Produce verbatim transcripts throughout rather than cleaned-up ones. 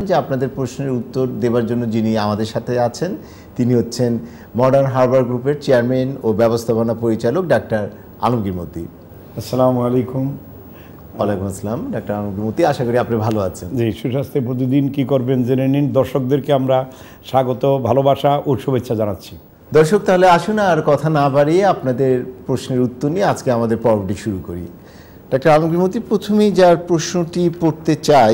যে আপনাদের প্রশ্নের উত্তর দেওয়ার জন্য যিনি আমাদের সাথে আছেন তিনি হচ্ছেন মডার্ন হার্বাল গ্রুপের চেয়ারম্যান ও ব্যবস্থাপনা পরিচালক ডাক্তার আলমগীর মতি। আসসালামু আলাইকুম। ওয়ালাইকুম আসসালাম ডাক্তার আলমগীর মতি, আশা করি আপনি ভালো আছেন। জি, সুস্বাস্থ্যে প্রতিদিন কী করবেন জেনে নিন। দর্শকদেরকে আমরা স্বাগত, ভালোবাসা ও শুভেচ্ছা জানাচ্ছি। দর্শক, তাহলে আসুন আর কথা না বাড়িয়ে আপনাদের প্রশ্নের উত্তর নিয়ে আজকে আমাদের পর্বটি শুরু করি। ডাক্তার আলমগীর মতি, প্রথমেই যার প্রশ্নটি পড়তে চাই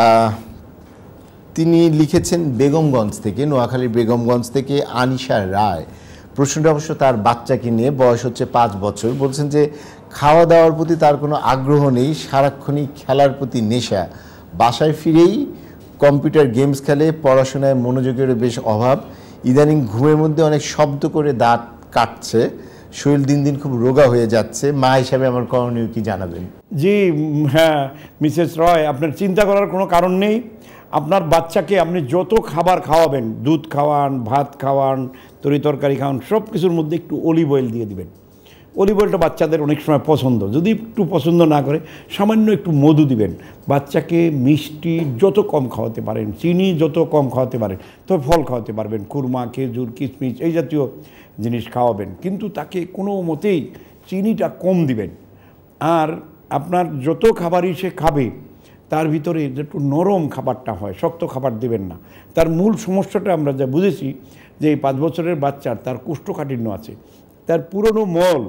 তিনি লিখেছেন বেগমগঞ্জ থেকে, নোয়াখালীর বেগমগঞ্জ থেকে আনিশা রায়। প্রশ্নটা অবশ্য তার বাচ্চাকে নিয়ে, বয়স হচ্ছে পাঁচ বছর। বলছেন যে খাওয়া দাওয়ার প্রতি তার কোনো আগ্রহ নেই, সারাক্ষণই খেলার প্রতি নেশা, বাসায় ফিরেই কম্পিউটার গেমস খেলে, পড়াশোনায় মনোযোগের বেশ অভাব, ইদানিং ঘুমের মধ্যে অনেক শব্দ করে দাঁত কাটছে, শরীর দিন দিন খুব রোগা হয়ে যাচ্ছে। মা হিসাবে আমার করণীয় কি জানাবেন? জি হ্যাঁ মিসেস রয়, আপনার চিন্তা করার কোনো কারণ নেই। আপনার বাচ্চাকে আপনি যত খাবার খাওয়াবেন, দুধ খাওয়ান, ভাত খাওয়ান, তরি তরকারি খাওয়ান, সব কিছুর মধ্যে একটু অলিভ অয়েল দিয়ে দিবেন। অলিভ অয়েলটা বাচ্চাদের অনেক সময় পছন্দ, যদি একটু পছন্দ না করে সামান্য একটু মধু দিবেন। বাচ্চাকে মিষ্টি যত কম খাওয়াতে পারেন, চিনি যত কম খাওয়াতে পারেন, তবে ফল খাওয়াতে পারবেন, কুরমা, খেজুর, কিশমিশ এই জাতীয় জিনিস খাওয়াবেন, কিন্তু তাকে কোনো মতেই চিনিটা কম দিবেন। আর আপনার যত খাবারই সে খাবে তার ভিতরে একটু নরম খাবারটা হয়, শক্ত খাবার দেবেন না। তার মূল সমস্যাটা আমরা যা বুঝেছি যে এই পাঁচ বছরের বাচ্চার তার কোষ্ঠকাঠিন্য আছে, তার পুরনো মল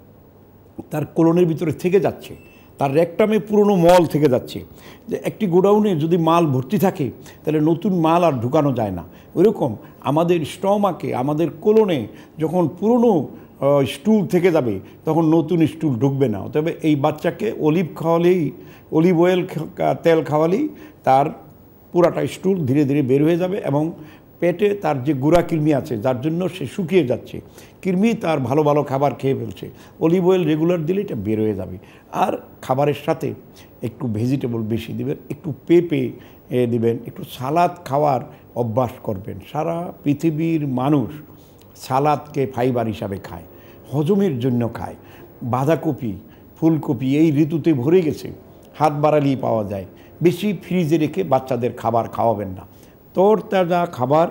তার কোলনের ভিতরে থেকে যাচ্ছে, তার রেকটামে পুরনো মল থেকে যাচ্ছে। যে একটি গোডাউনে যদি মাল ভর্তি থাকে তাহলে নতুন মাল আর ঢুকানো যায় না। ওইরকম আমাদের স্টমাকে, আমাদের কোলনে যখন পুরনো স্টুল থেকে যাবে তখন নতুন স্টুল ঢুকবে না। তবে এই বাচ্চাকে অলিভ খাওয়ালেই, অলিভ অয়েল তেল খাওয়ালেই তার পুরাটা স্টুল ধীরে ধীরে বের হয়ে যাবে এবং পেটে তার যে গুঁড়া কৃমি আছে যার জন্য সে শুকিয়ে যাচ্ছে, কৃমি তার ভালো ভালো খাবার খেয়ে ফেলছে, অলিভ অয়েল রেগুলার দিলে এটা বের হয়ে যাবে। আর খাবারের সাথে একটু ভেজিটেবল বেশি দিবেন, একটু পেঁপে দিবেন, একটু সালাদ খাওয়ার অভ্যাস করবেন। সারা পৃথিবীর মানুষ সালাদকে ফাইবার হিসাবে খায়, হজমের জন্য খায়। বাঁধাকপি, ফুলকপি এই ঋতুতে ভরে গেছে, হাত বাড়ালেই পাওয়া যায়। বেশি ফ্রিজে রেখে বাচ্চাদের খাবার খাওয়াবেন না। তরতাজা খাবার,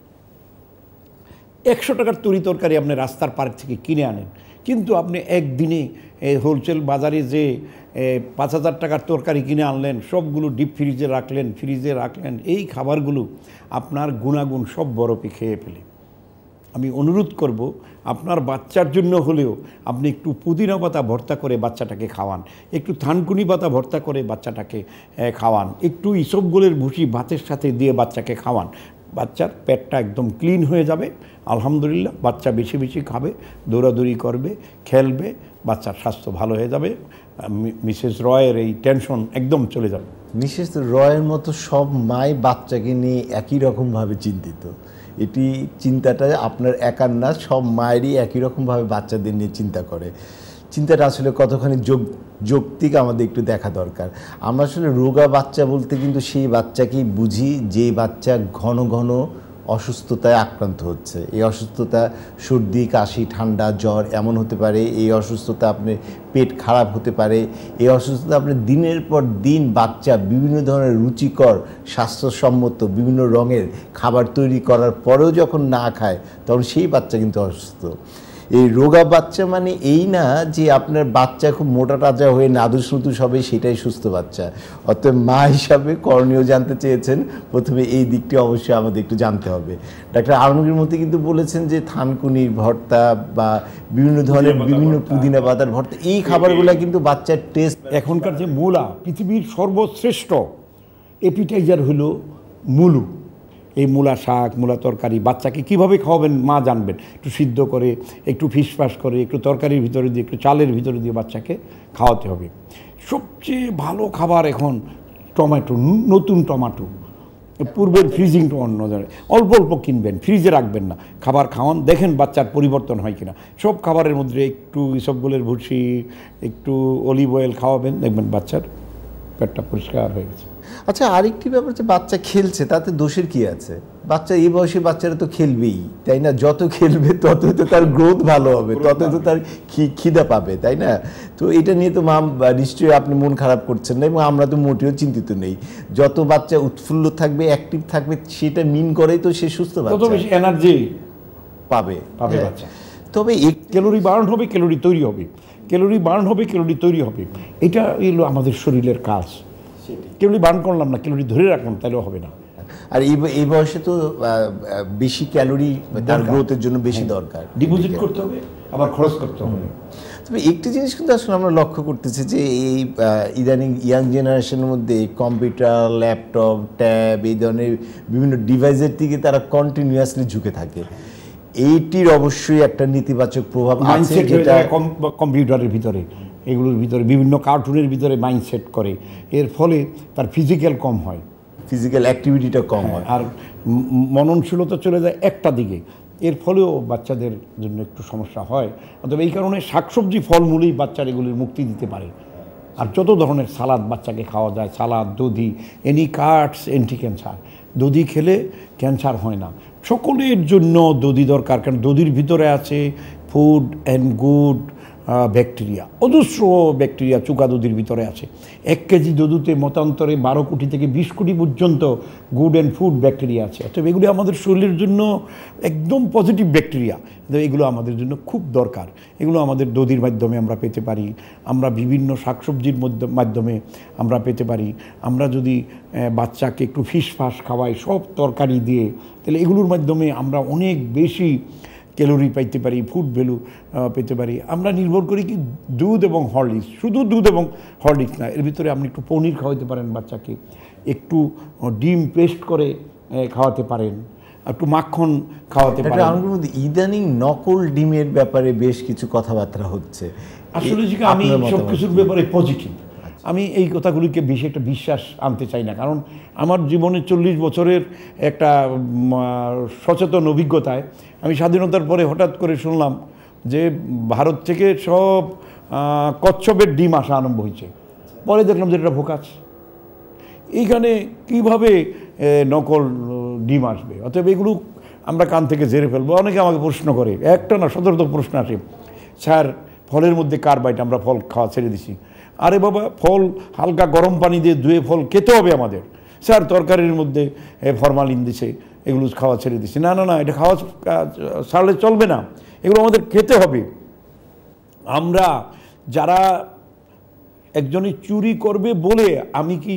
একশো টাকার তরি তরকারি আপনি রাস্তার পার থেকে কিনে আনেন, কিন্তু আপনি একদিনে হোলসেল বাজারে যে পাঁচ হাজার টাকার তরকারি কিনে আনলেন, সবগুলো ডিপ ফ্রিজে রাখলেন, ফ্রিজে রাখলেন, এই খাবারগুলো আপনার গুণাগুণ সব বরফে খেয়ে ফেলে। আমি অনুরোধ করব আপনার বাচ্চার জন্য হলেও আপনি একটু পুদিনা পাতা ভর্তা করে বাচ্চাটাকে খাওয়ান, একটু থানকুনি পাতা ভর্তা করে বাচ্চাটাকে খাওয়ান, একটু ইসবগুলের ভুসি ভাতের সাথে দিয়ে বাচ্চাকে খাওয়ান। বাচ্চার পেটটা একদম ক্লিন হয়ে যাবে। আলহামদুলিল্লাহ, বাচ্চা বেশি বেশি খাবে, দৌড়াদৌড়ি করবে, খেলবে, বাচ্চার স্বাস্থ্য ভালো হয়ে যাবে। মিসেস রয়ের এই টেনশন একদম চলে যাবে। মিসেস রয়ের মতো সব মাই বাচ্চাকে নিয়ে একই রকমভাবে চিন্তিত। এটি চিন্তাটা আপনার একার না, সব মায়েরই একই রকমভাবে বাচ্চাদের নিয়ে চিন্তা করে। চিন্তাটা আসলে কতখানি যৌক্তিক আমাদের একটু দেখা দরকার। আমরা আসলে রোগা বাচ্চা বলতে কিন্তু সেই বাচ্চাকেই বুঝি যে বাচ্চা ঘন ঘন অসুস্থতায় আক্রান্ত হচ্ছে। এই অসুস্থতা সর্দি, কাশি, ঠান্ডা, জ্বর এমন হতে পারে। এই অসুস্থতা আপনার পেট খারাপ হতে পারে। এই অসুস্থতা আপনার দিনের পর দিন বাচ্চা বিভিন্ন ধরনের রুচিকর, স্বাস্থ্যসম্মত বিভিন্ন রঙের খাবার তৈরি করার পরেও যখন না খায় তখন সেই বাচ্চা কিন্তু অসুস্থ। এই রোগা বাচ্চা মানে এই না যে আপনার বাচ্চা খুব মোটা তাজা হয়ে নাদুস নুদুস হবে সেটাই সুস্থ বাচ্চা। অতএব মা হিসাবে করণীয় জানতে চেয়েছেন, প্রথমে এই দিকটি অবশ্যই আমাদের একটু জানতে হবে। ডাক্তার আলমগীর মতি কিন্তু বলেছেন যে থানকুনির ভর্তা বা বিভিন্ন ধরনের বিভিন্ন পুদিনা পাতার ভর্তা, এই খাবারগুলো কিন্তু বাচ্চার টেস্ট। এখনকার যে মূলা, পৃথিবীর সর্বশ্রেষ্ঠ এপিটাইজার হলো মুলু। এই মূলা শাক, মূলা তরকারি বাচ্চাকে কীভাবে খাওয়াবেন মা জানবেন। একটু সিদ্ধ করে, একটু ফিসফাস করে, একটু তরকারির ভিতরে দিয়ে, একটু চালের ভিতরে দিয়ে বাচ্চাকে খাওয়াতে হবে। সবচেয়ে ভালো খাবার এখন টমেটো, নতুন টমেটো, পূর্বের ফ্রিজিং তো অন্য ধরনের, অল্প অল্প কিনবেন, ফ্রিজে রাখবেন না, খাবার খাওয়ান, দেখেন বাচ্চার পরিবর্তন হয় কিনা। সব খাবারের মধ্যে একটু ইসবগুলের ভুসি, একটু অলিভ অয়েল খাওয়াবেন, দেখবেন বাচ্চার পেটটা পরিষ্কার হয়ে গেছে। আচ্ছা, আরেকটি ব্যাপার যে বাচ্চা খেলছে, তাতে দোষের কি আছে? বাচ্চা এই বয়সে বাচ্চারা তো খেলবেই, তাই না? যত খেলবে ততই তো তার গ্রোথ ভালো হবে, ততই তো তার খিদা পাবে, তাই না? তো এটা নিয়ে তো মা নিশ্চয়ই আপনি মন খারাপ করছেন না, এবং আমরা তো মোটেও চিন্তিত নেই। যত বাচ্চা উৎফুল্ল থাকবে, অ্যাক্টিভ থাকবে, সেটা মিন করেই তো সে সুস্থ বাচ্চা, তত বেশি এনার্জি পাবে পাবে বাচ্চা। তবে ক্যালোরি বার্ন হবে, ক্যালোরি তৈরি হবে, ক্যালোরি বার্ন হবে, ক্যালোরি তৈরি হবে। এটা হলো আমাদের শরীরের কাজ। ক্যালোরি বার্ন করলাম না, ক্যালোরি ধরে রাখলাম, তাহলেও হবে না। আর এই বয়সে তো বেশি ক্যালোরি তার গ্রোথের জন্য বেশি দরকার, ডিপোজিট করতে হবে, আবার খরচ করতে হবে। তবে একটি জিনিস কিন্তু আসলে আমরা লক্ষ্য করতেছি যে এই ইদানিং ইয়াং জেনারেশনের মধ্যে কম্পিউটার, ল্যাপটপ, ট্যাব, এই ধরনের বিভিন্ন ডিভাইসের দিকে তারা কন্টিনিউয়াসলি ঝুঁকে থাকে। এইটির অবশ্যই একটা নেতিবাচক প্রভাব আছে, যেটা কম্পিউটারের ভিতরে, এগুলোর ভিতরে বিভিন্ন কার্টুনের ভিতরে মাইন্ডসেট করে, এর ফলে তার ফিজিক্যাল কম হয়, ফিজিক্যাল অ্যাক্টিভিটিটা কম হয়, আর মননশীলতা চলে যায় একটা দিকে, এর ফলেও বাচ্চাদের জন্য একটু সমস্যা হয়। অথবা এই কারণে শাকসবজি, ফলমূলই বাচ্চার এগুলির মুক্তি দিতে পারে। আর যত ধরনের সালাদ বাচ্চাকে খাওয়া যায়, সালাদ, দধি, এনি কাটস অ্যান্টি ক্যান্সার। দধি খেলে ক্যান্সার হয় না। সকলের জন্য দধি দরকার, কারণ দধির ভিতরে আছে ফুড অ্যান্ড গুড ব্যাকটেরিয়া, অজস্র ব্যাকটেরিয়া চুকা দধির ভিতরে আছে। এক কেজি দধুতে মতান্তরে বারো কোটি থেকে বিশ কোটি পর্যন্ত গুড অ্যান্ড ফুড ব্যাকটেরিয়া আছে। অর্থাৎ এগুলো আমাদের শরীরের জন্য একদম পজিটিভ ব্যাকটেরিয়া, এগুলো আমাদের জন্য খুব দরকার। এগুলো আমাদের দধির মাধ্যমে আমরা পেতে পারি, আমরা বিভিন্ন শাকসবজির মাধ্যমে আমরা পেতে পারি। আমরা যদি বাচ্চাকে একটু ফিসফাস খাওয়াই সব তরকারি দিয়ে, তাহলে এগুলোর মাধ্যমে আমরা অনেক বেশি ক্যালোরি পাইতে পারি, ফুড ভ্যালু পেতে পারি। আমরা নির্ভর করি কি দুধ এবং হরলিক্স, শুধু দুধ এবং হরলিক্স না, এর ভিতরে আপনি একটু পনির খাওয়াতে পারেন বাচ্চাকে, একটু ডিম পেস্ট করে খাওয়াতে পারেন, একটু মাখন খাওয়াতে পারেন। আমার মধ্যে ইদানিং নকল ডিমের ব্যাপারে বেশ কিছু কথাবার্তা হচ্ছে। আসলে আমি সব কিছুর ব্যাপারে পজিটিভ, আমি এই কথাগুলিকে বেশি একটা বিশ্বাস আনতে চাই না, কারণ আমার জীবনে চল্লিশ বছরের একটা সচেতন অভিজ্ঞতায় আমি স্বাধীনতার পরে হঠাৎ করে শুনলাম যে ভারত থেকে সব কচ্ছপের ডিম আসা আরম্ভ হয়েছে। পরে দেখলাম যে এটা ভোকাস। এইখানে কীভাবে নকল ডিম আসবে? অতএব এগুলো আমরা কান থেকে ঝেড়ে ফেলবো। অনেকে আমাকে প্রশ্ন করে, একটা না শত শত প্রশ্ন আসে, স্যার ফলের মধ্যে কার্বাইড, আমরা ফল খাওয়া ছেড়ে দিছি। আরে বাবা, ফল হালকা গরম পানি দিয়ে ধুয়ে ফল খেতে হবে আমাদের। স্যার তরকারির মধ্যে ফরমালিন দিছে, এগুলো খাওয়া ছেড়ে দিছে। না না না, এটা খাওয়া ছাড়লে চলবে না, এগুলো আমাদের খেতে হবে। আমরা যারা একজনে চুরি করবে বলে আমি কি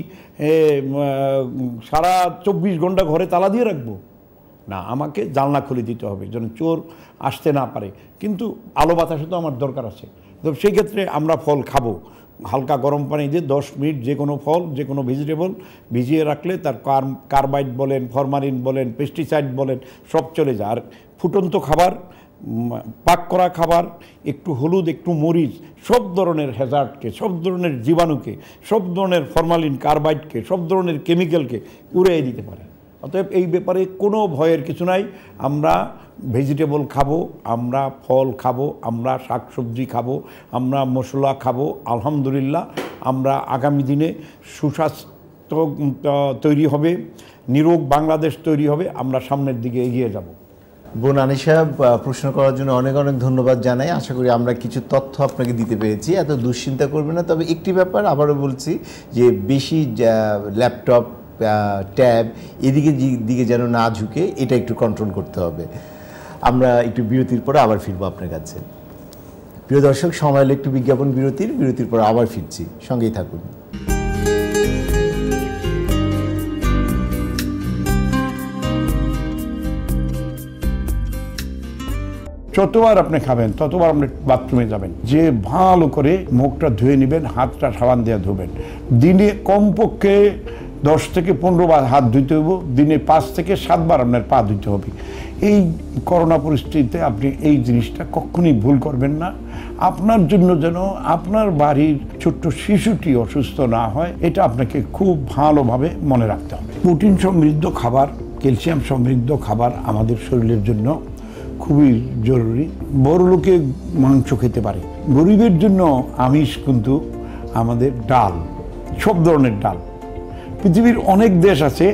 সারা চব্বিশ ঘন্টা ঘরে তালা দিয়ে রাখবো? না, আমাকে জানলা খুলে দিতে হবে যেন চোর আসতে না পারে, কিন্তু আলো বাতাসে তো আমার দরকার আছে। তো সেই ক্ষেত্রে আমরা ফল খাবো হালকা গরম পানি দিয়ে দশ মিনিট, যে কোনো ফল, যে কোনো ভেজিটেবল ভিজিয়ে রাখলে তার কার্বাইড বলেন, ফরমালিন বলেন, পেস্টিসাইড বলেন, সব চলে যায়। আর ফুটন্ত খাবার, পাক করা খাবার, একটু হলুদ, একটু মরিচ, সব ধরনের হ্যাজার্ডকে, সব ধরনের জীবাণুকে, সব ধরনের ফরমালিন, কার্বাইডকে, সব ধরনের কেমিক্যালকে উড়িয়ে দিতে পারে। অতএব এই ব্যাপারে কোনো ভয়ের কিছু নাই। আমরা ভেজিটেবল খাবো, আমরা ফল খাবো, আমরা শাকসবজি খাবো, আমরা মশলা খাবো। আলহামদুলিল্লাহ, আমরা আগামী দিনে সুস্বাস্থ্য তৈরি হবে, নিরোগ বাংলাদেশ তৈরি হবে, আমরা সামনের দিকে এগিয়ে যাব। বোন আনিশা, প্রশ্ন করার জন্য অনেক অনেক ধন্যবাদ জানাই। আশা করি আমরা কিছু তথ্য আপনাকে দিতে পেরেছি, এত দুশ্চিন্তা করবেন না। তবে একটি ব্যাপার আবারও বলছি যে বেশি ল্যাপটপ, ট্যাব এদিকে দিকে যেন না ঝুঁকে, এটা একটু কন্ট্রোল করতে হবে। আমরা একটু বিরতির পরে আবার ফিরবো আপনার কাছে। প্রিয় দর্শক, সময় হলো একটু বিজ্ঞাপন বিরতির। বিরতির পরে আবার ফিরছি, সঙ্গেই থাকুন। যতবার আপনি খাবেন ততবার আপনি বাথরুমে যাবেন, যে ভালো করে মুখটা ধুয়ে নেবেন, হাতটা সাবান দিয়ে ধুবেন। দিনে কমপক্ষে দশ থেকে পনেরো বার হাত ধুইতে হবে, দিনে পাঁচ থেকে সাতবার আপনার পা ধুইতে হবে। এই করোনা পরিস্থিতিতে আপনি এই জিনিসটা কখনই ভুল করবেন না। আপনার জন্য যেন আপনার বাড়ির ছোট্ট শিশুটি অসুস্থ না হয়, এটা আপনাকে খুব ভালোভাবে মনে রাখতে হবে। প্রোটিন সমৃদ্ধ খাবার, ক্যালসিয়াম সমৃদ্ধ খাবার আমাদের শরীরের জন্য খুবই জরুরি। বড় লোকে মাংস খেতে পারে, গরিবের জন্য আমিষ কিন্তু আমাদের ডাল, সব ধরনের ডাল। পৃথিবীর অনেক দেশ আছে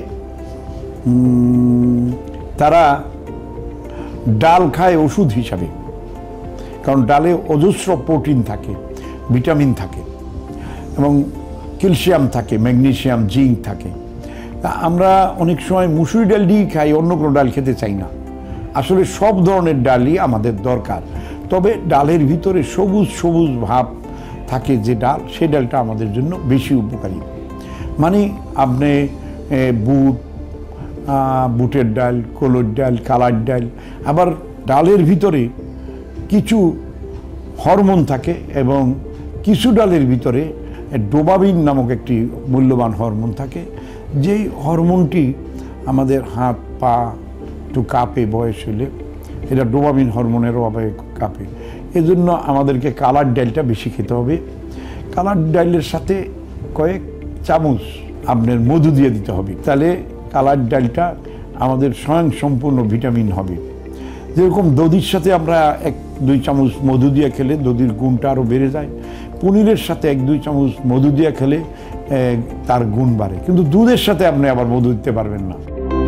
তারা ডাল খায় ওষুধ হিসাবে, কারণ ডালে অজস্র প্রোটিন থাকে, ভিটামিন থাকে এবং ক্যালসিয়াম থাকে, ম্যাগনেসিয়াম, জিঙ্ক থাকে। আমরা অনেক সময় মুসুরি ডাল দিয়ে খাই, অন্য কোনো ডাল খেতে চাই না। আসলে সব ধরনের ডালই আমাদের দরকার, তবে ডালের ভিতরে সবুজ সবুজ ভাব থাকে যে ডাল, সেই ডালটা আমাদের জন্য বেশি উপকারী। মানে আপনি বুট, বুটের ডাল, কোলোর ডাল, কালার ডাল, আবার ডালের ভিতরে কিছু হরমোন থাকে এবং কিছু ডালের ভিতরে ডোপামিন নামক একটি মূল্যবান হরমোন থাকে, যেই হরমোনটি আমাদের হাত পা একটু কাঁপে বয়স হলে, এটা ডোপামিন হরমোনের অভাবে কাঁপে। এজন্য আমাদেরকে কালার ডালটা বেশি খেতে হবে। কালার ডালের সাথে কয়েক চামচ আপনার মধু দিয়ে দিতে হবে, তাহলে কালার ডালটা আমাদের স্বয়ং সম্পূর্ণ ভিটামিন হবে। যেরকম দধির সাথে আমরা এক দুই চামচ মধু দিয়ে খেলে দধির গুণটা আরও বেড়ে যায়, পনিরের সাথে এক দুই চামচ মধু দিয়ে খেলে তার গুণ বাড়ে, কিন্তু দুধের সাথে আপনি আবার মধু দিতে পারবেন না।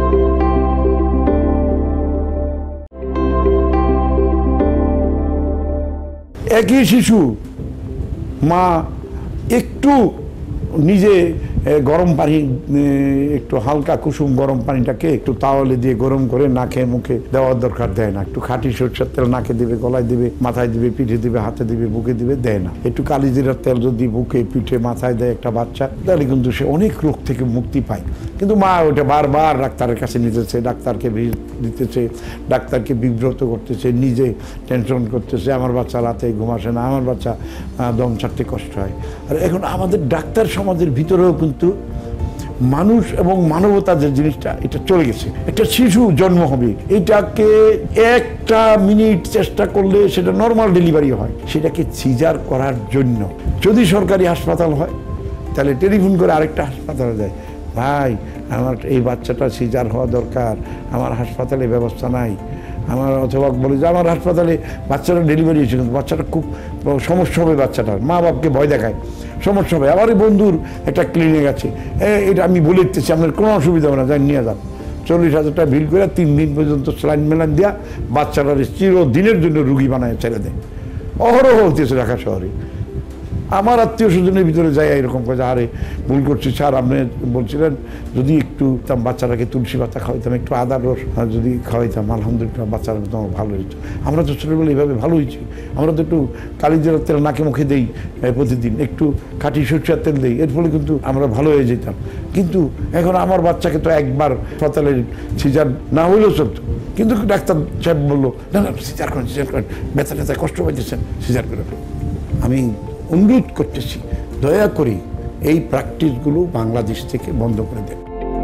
একই শিশু মা একটু নিজে গরম পানি, একটু হালকা কুসুম গরম পানিটাকে একটু তাওয়ালে দিয়ে গরম করে নাকে মুখে দেওয়ার দরকার দেয় না। একটু খাঁটি সরষের তেল নাকে দিবে, গলায় দিবে, মাথায় দিবে, পিঠে দিবে, হাতে দিবে, বুকে দিবে, দেয় না। একটু কালিজিরার তেল যদি বুকে, পিঠে, মাথায় দেয় একটা বাচ্চা, তাহলে কিন্তু সে অনেক রোগ থেকে মুক্তি পায়। কিন্তু মা ওটা বারবার ডাক্তারের কাছে নিতেছে, ডাক্তারকে ভিড় দিতেছে, ডাক্তারকে বিব্রত করতেছে, নিজে টেনশন করতেছে, আমার বাচ্চা রাতে ঘুম আসে না, আমার বাচ্চা দম ছাড়তে কষ্ট হয়। আর এখন আমাদের ডাক্তার সমাজের ভিতরেও কিন্তু মানুষ এবং মানবতা যে জিনিসটা, এটা চলে গেছে। একটা শিশু জন্ম হবে, এটাকে একটা মিনিট চেষ্টা করলে সেটা নর্মাল ডেলিভারি হয়, সেটাকে সিজার করার জন্য যদি সরকারি হাসপাতাল হয় তাহলে টেলিফোন করে আরেকটা হাসপাতালে যায়, ভাই আমার এই বাচ্চাটা সিজার হওয়া দরকার, আমার হাসপাতালে ব্যবস্থা নাই। আমার অথবা বলে যে আমার হাসপাতালে বাচ্চাটা ডেলিভারি হয়েছে, কিন্তু বাচ্চাটা খুব সমস্যা হবে, বাচ্চাটার মা বাপকে ভয় দেখায়, সমস্যা হবে। আমার বন্ধুর একটা ক্লিনিক আছে, এটা আমি বলে দিতেছি, আপনার কোনো অসুবিধা হবে না, যাই নিয়ে যান। চল্লিশ হাজার টাকা বিল করে তিন দিন পর্যন্ত স্যালাইন মেলাইন দেওয়া বাচ্চাটার চিরদিনের জন্য রুগী বানায় ছেড়ে দেয়। অহরহ হতেছে ঢাকা শহরে। আমার আত্মীয় স্বজনের ভিতরে যাই এরকম কাজে, আরে ভুল করছি স্যার, আপনি বলছিলেন যদি একটু বাচ্চাটাকে তুলসী পাতা খাওয়াইতাম, একটু আদার রস যদি খাওয়াইতাম, আলহামদুলিল্লাহ বাচ্চারা তো আমার ভালো হয়েছে। আমরা তো ছোটোবেলা এইভাবে ভালো হয়েছি, আমরা তো একটু কালিজিরার তেল নাকে মুখে দেই প্রতিদিন, একটু খাঁটি সরষের তেল দেই, এর ফলে কিন্তু আমরা ভালো হয়ে যেতাম। কিন্তু এখন আমার বাচ্চাকে তো একবার হাসপাতালে সিজার না হইলেও চলতো, কিন্তু ডাক্তার সাহেব বললো না না সিজার করেন, সিজার করেন, ব্যথা ব্যথা কষ্ট পাইতেছেন, সিজার করে। আমি অনুরোধ করতেছি, দয়া করে এই প্র্যাকটিসগুলো বাংলাদেশ থেকে বন্ধ করে দেন।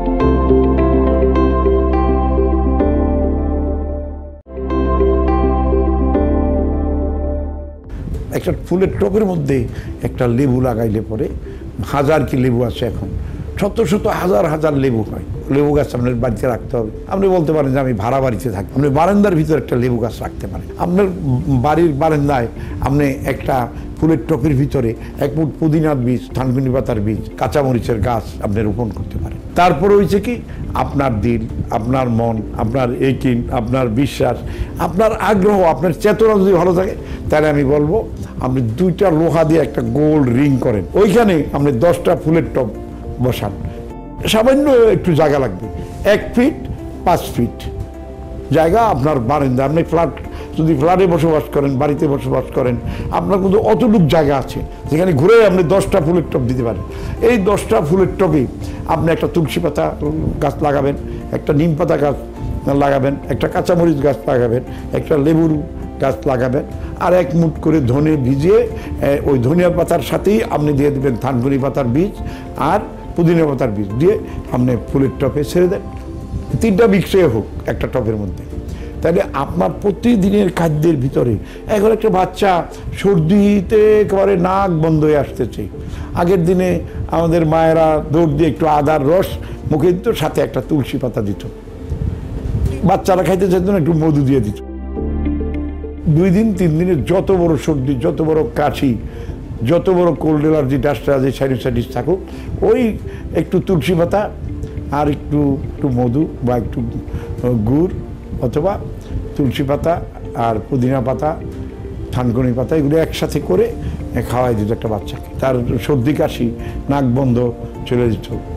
একটা ফুলের টবের মধ্যে একটা লেবু লাগাইলে পরে, হাজার কি লেবু আছে এখন, শত শত হাজার হাজার লেবু হয়। লেবু গাছ আপনার বাড়িতে রাখতে হবে। আপনি বলতে পারেন যে আমি ভাড়া বাড়িতে থাকি, আপনি বারান্দার ভিতরে একটা লেবু গাছ রাখতে পারেন। আপনার বাড়ির বারান্দায় আপনি একটা ফুলের টপের ভিতরে এক মুঠ পুদিনার বীজ, থানকুনি পাতার বীজ, কাঁচামরিচের গাছ আপনি রোপণ করতে পারেন। তারপর হয়েছে কি, আপনার দিল, আপনার মন, আপনার একিন, আপনার বিশ্বাস, আপনার আগ্রহ, আপনার চেতনা যদি ভালো থাকে, তাহলে আমি বলবো আপনি দুইটা লোহা দিয়ে একটা গোল রিং করেন, ওইখানে আপনি দশটা ফুলের টব বসান। সামান্য একটু জায়গা লাগবে, এক ফিট পাঁচ ফিট জায়গা আপনার বারান্দা। আপনি ফ্ল্যাট যদি ফ্ল্যাটে বসবাস করেন, বাড়িতে বসবাস করেন, আপনার কিন্তু অতটুক জায়গা আছে যেখানে ঘুরে আপনি দশটা ফুলের টব দিতে পারেন। এই দশটা ফুলের টবে আপনি একটা তুলসী পাতা গাছ লাগাবেন, একটা নিম পাতা গাছ লাগাবেন, একটা কাঁচামরিচ গাছ লাগাবেন, একটা লেবুর গাছ লাগাবেন, আর এক মুঠ করে ধনে ভিজিয়ে ওই ধনিয়া পাতার সাথেই আপনি দিয়ে দেবেন থানকুনি পাতার বীজ আর পুদিনা পাতার বীজ দিয়ে আপনি ফুলের টবে ছেড়ে দেন। তিনটা মিক্সে হোক একটা টবের মধ্যে, তাহলে আপনার প্রতিদিনের খাদ্যের ভিতরে। এখন একটা বাচ্চা সর্দিতে একেবারে নাক বন্ধ হয়ে আসতেছে, আগের দিনে আমাদের মায়েরা দৌড় দিয়ে একটু আদার রস মুখে দিত, সাথে একটা তুলসী পাতা দিত, বাচ্চারা খাইতে চাইত না, একটু মধু দিয়ে দিত। দুই দিন তিন দিনের যত বড় সর্দি, যত বড় কাশি, যত বড় cold allergy dust allergy sinusitis থাকুক, ওই একটু তুলসী পাতা আর একটু একটু মধু বা একটু গুড় অথবা তুলসী পাতা আর পুদিনা পাতা, থানকুনি পাতা, এগুলো একসাথে করে খাওয়াই দিত একটা বাচ্চাকে। তার সর্দি কাশি, নাক বন্ধ চলে যেত।